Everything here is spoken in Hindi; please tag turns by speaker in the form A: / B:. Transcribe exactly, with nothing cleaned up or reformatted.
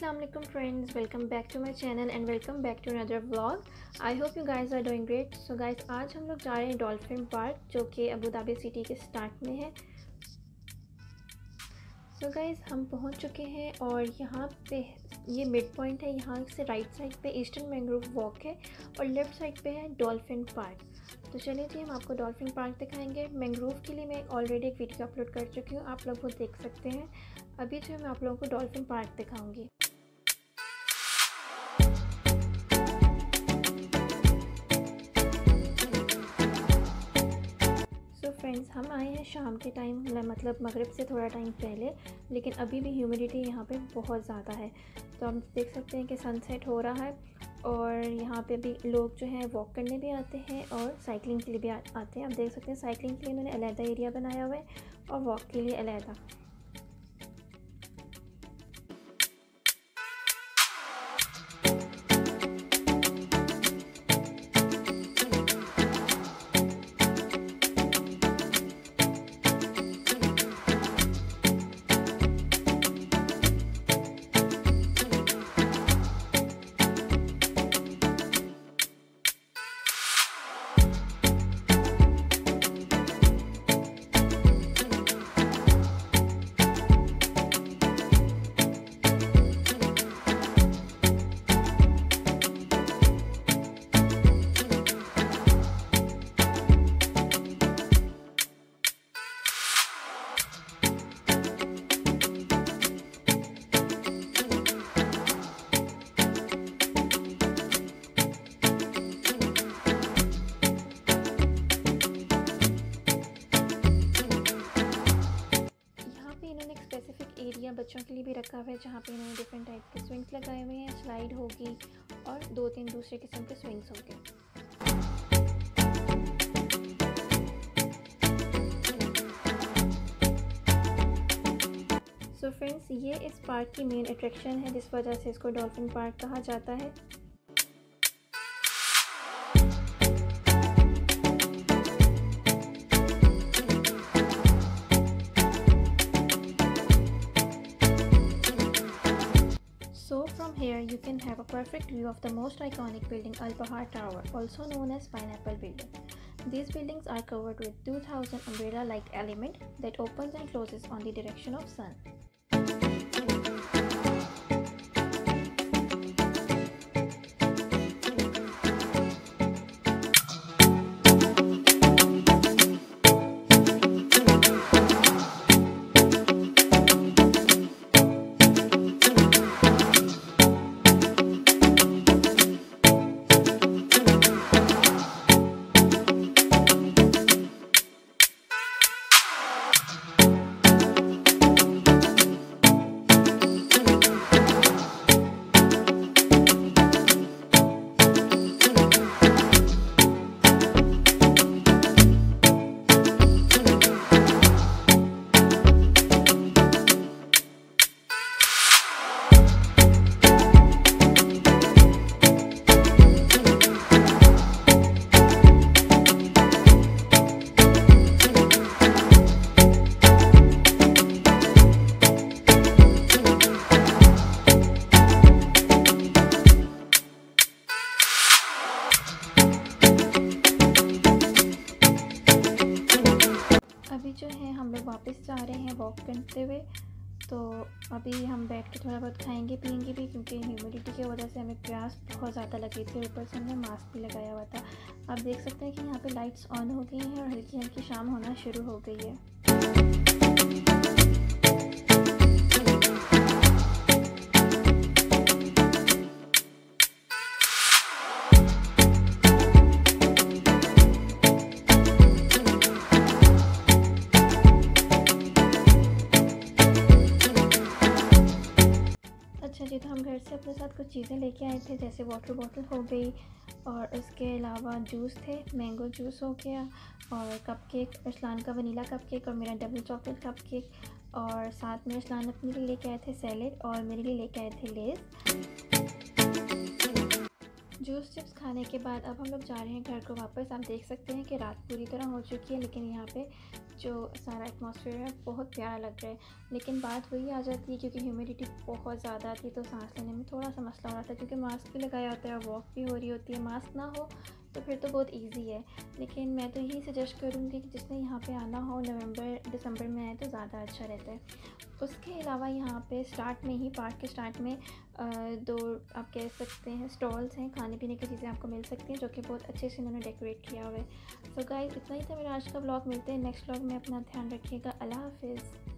A: Assalamu alaikum friends, welcome back to my channel and welcome back to another vlog. I hope you guys are doing great. So guys, आज हम लोग जा रहे हैं डॉल्फिन पार्क जो कि अबू धाबी सिटी के स्टार्ट में है. So guys, हम पहुंच चुके हैं और यहाँ पे ये मिड पॉइंट है. यहाँ से राइट साइड पे ईस्टर्न मैंग्रोव वॉक है और लेफ़्ट साइड पे है डॉल्फिन पार्क. तो चलिए जी, हम आपको डॉल्फिन पार्क दिखाएंगे. मैंग्रोव के लिए मैं ऑलरेडी एक वीडियो अपलोड कर चुकी हूँ, आप लोग वो देख सकते हैं. अभी जो मैं आप लोगों को डॉल्फिन पार्क दिखाऊंगी. सो फ्रेंड्स, हम आए हैं शाम के टाइम, मतलब मगरिब से थोड़ा टाइम पहले, लेकिन अभी भी ह्यूमिडिटी यहाँ पे बहुत ज़्यादा है. तो हम देख सकते हैं कि सनसेट हो रहा है और यहाँ पे भी लोग जो हैं वॉक करने भी आते हैं और साइकिलिंग के लिए भी आते हैं. आप देख सकते हैं साइकिलिंग के लिए इन्होंने अलहदा एरिया बनाया हुआ है और वॉक के लिए अलहदा. एरिया बच्चों के लिए भी रखा हुआ है जहाँ पे इन्होंने डिफरेंट टाइप के स्विंग्स लगाए हुए हैं. स्लाइड होगी और दो तीन दूसरे किस्म के स्विंग्स होंगे. सो फ्रेंड्स, ये इस पार्क की मेन अट्रैक्शन है जिस वजह से इसको डॉल्फिन पार्क कहा जाता है. So from here you can have a perfect view of the most iconic building, Al Bahar Tower, also known as Pineapple Building. These buildings are covered with two thousand umbrella-like element that opens and closes on the direction of sun. अभी जो है हम लोग वापस जा रहे हैं वॉक करते हुए. तो अभी हम बैठ के थोड़ा बहुत खाएंगे पिएंगे भी, क्योंकि ह्यूमिडिटी की वजह से हमें प्यास बहुत ज़्यादा लगी थी. ऊपर से हमने मास्क भी लगाया हुआ था. आप देख सकते हैं कि यहाँ पे लाइट्स ऑन हो गई हैं और हल्की हल्की शाम होना शुरू हो गई है. अच्छा जी, तो हम घर से अपने साथ कुछ चीज़ें लेके आए थे, जैसे वाटर बॉटल हो गई और उसके अलावा जूस थे, मैंगो जूस हो गया और कपकेक, अरसलान का वनीला कपकेक और मेरा डबल चॉकलेट कपकेक, और साथ में अरसलान अपने लिए लेके आए थे सैलेड और मेरे लिए लेके आए थे लेज़. जूस चिप्स खाने के बाद अब हम लोग जा रहे हैं घर को वापस। आप देख सकते हैं कि रात पूरी तरह हो चुकी है, लेकिन यहाँ पे जो सारा एटमॉस्फेयर है बहुत प्यारा लग रहा है। लेकिन बात वही आ जाती है क्योंकि ह्यूमिडिटी बहुत ज़्यादा थी तो सांस लेने में थोड़ा सा मसला हो रहा था, क्योंकि मास्क भी लगाया होता है, वॉक भी हो रही होती है। मास्क ना हो तो फिर तो बहुत इजी है, लेकिन मैं तो यही सजेस्ट करूँगी कि जिसने यहाँ पे आना हो नवंबर दिसंबर में आए तो ज़्यादा अच्छा रहता है। उसके अलावा यहाँ पे स्टार्ट में ही, पार्क के स्टार्ट में दो आप कह सकते हैं स्टॉल्स हैं, खाने पीने की चीज़ें आपको मिल सकती हैं जो कि बहुत अच्छे से इन्होंने डेकोरेट किया हुआ है। सो गाइस, इतना ही था मेरा आज का व्लॉग। मिलते हैं नेक्स्ट व्लॉग में। अपना ध्यान रखिएगा। अल्लाह हाफिज़।